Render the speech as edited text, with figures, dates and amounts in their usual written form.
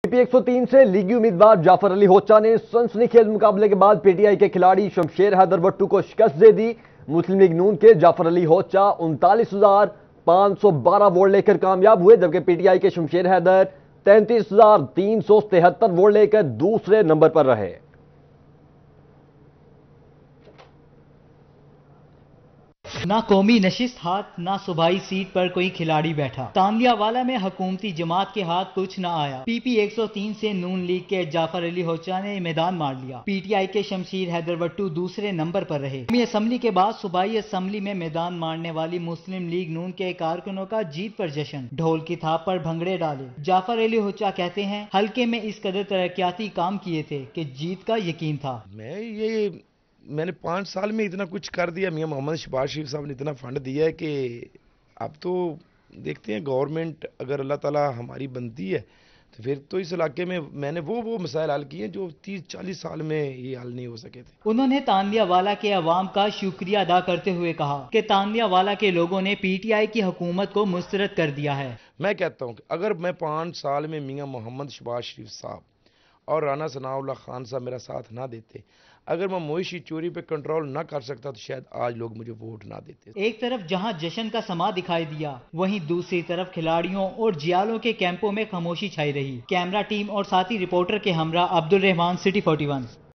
P 103 से लीगी उम्मीदवार जाफर अली होचा ने सनसनीखेज मुकाबले के बाद पीटीआई के खिलाड़ी शमशेर हैदर भट्टू को शिकस्त दे दी। मुस्लिम लीग नून के जाफर अली होचा 39,512 वोट लेकर कामयाब हुए, जबकि पीटीआई के शमशेर हैदर 33,373 वोट लेकर दूसरे नंबर पर रहे। ना कौमी नशिस्त हाथ, ना सूबाई सीट पर कोई खिलाड़ी बैठा। तांदियावाला में हुकूमती जमात के हाथ कुछ न आया। पीपी 103 से नून लीग के जाफर अली होचा ने मैदान मार लिया। पीटीआई के शमशेर हैदर भट्टू दूसरे नंबर पर रहे। कौमी असम्बली के बाद सूबाई असम्बली में मैदान मारने वाली मुस्लिम लीग नून के कारकुनों का जीत पर जश्न, ढोल की थाप पर भंगड़े डाले। जाफर अली होचा कहते हैं, हल्के में इस कदर तरक्याती काम किए थे कि जीत का यकीन था। मैंने 5 साल में इतना कुछ कर दिया। मियां मोहम्मद शहबाज शरीफ साहब ने इतना फंड दिया है कि अब तो देखते हैं गवर्नमेंट अगर अल्लाह ताला हमारी बनती है तो फिर तो इस इलाके में मैंने वो मसाइल हल किए जो 30-40 साल में ये हल नहीं हो सके थे। उन्होंने तांदियावाला के अवाम का शुक्रिया अदा करते हुए कहा कि तांदियावाला के लोगों ने पीटीआई की हुकूमत को मुस्तरद कर दिया है। मैं कहता हूँ कि अगर मैं 5 साल में मियां मोहम्मद शहबाज शरीफ साहब और राना सनाउल्लाह खान साहब मेरा साथ ना देते, अगर मैं मोइशी चोरी पे कंट्रोल ना कर सकता तो शायद आज लोग मुझे वोट ना देते। एक तरफ जहां जश्न का समा दिखाई दिया, वहीं दूसरी तरफ खिलाड़ियों और जियालों के कैंपों में खामोशी छाई रही। कैमरा टीम और साथी रिपोर्टर के हमरा अब्दुल रहमान, सिटी 41।